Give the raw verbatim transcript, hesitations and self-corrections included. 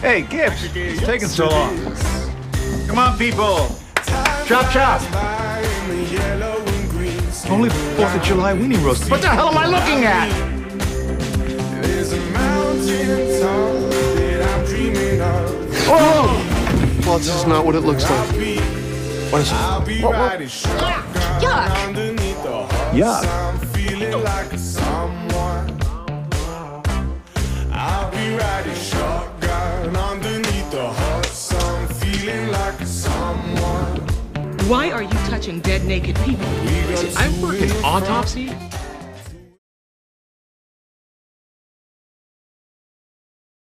Hey, Gibbs, it's taking so long. Come on, people. Chop, chop. Only the fourth of July weenie roast. What the hell am I looking at? Oh! Well, this is not what it looks like. What is it? What, what? Yuck! Yuck. I'll be riding shotgun underneath the hot sun, feeling like someone. Why are you touching dead naked people? I'm working autopsy.